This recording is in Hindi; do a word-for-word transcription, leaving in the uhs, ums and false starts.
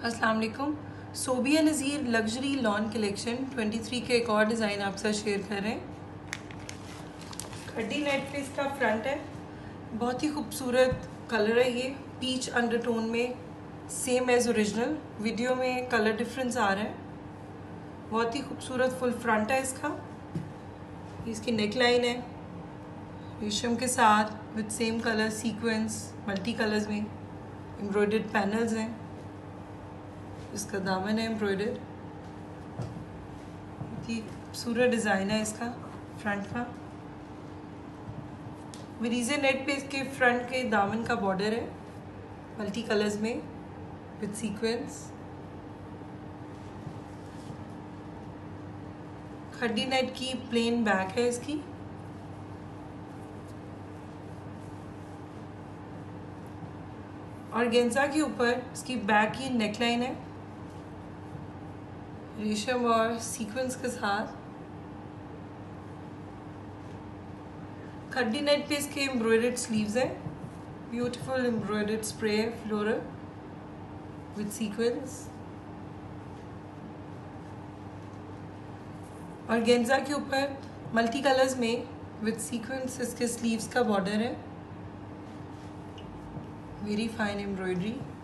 अस्सलाम वालेकुम। Sobia Nazir luxury lawn collection तेईस के एक और डिज़ाइन आप साथ शेयर कर रहे हैं। खड्डी नेट पे इसका फ्रंट है, बहुत ही खूबसूरत कलर है। ये पीच अंडरटोन में सेम एज ओरिजिनल, वीडियो में कलर डिफरेंस आ रहा है। बहुत ही खूबसूरत फुल फ्रंट है इसका। इसकी नेक लाइन है रेशम के साथ with same colour sequence, multi colours में एम्ब्रॉयडर्ड पैनल्स हैं। इसका दामन है एम्ब्रॉयडर्ड। बहुत ही खूबसूरत डिज़ाइन है इसका फ्रंट का। विरीजे नेट पे इसके फ्रंट के दामन का बॉर्डर है मल्टी कलर्स में विद सीक्वेंस। खड्डी नेट की प्लेन बैक है इसकी। और गेंजा के ऊपर इसकी बैक की नेकलाइन है रेशम और सीक्वेंस के साथ। खड्डी नेट पे इसके एम्ब्रॉयडर्ड स्लीव्स हैं, beautiful embroidered spray floral with sequence. और गेंजा के ऊपर मल्टी कलर्स में विद सीक्वेंस इसके स्लीव्स का बॉर्डर है। Very fine embroidery.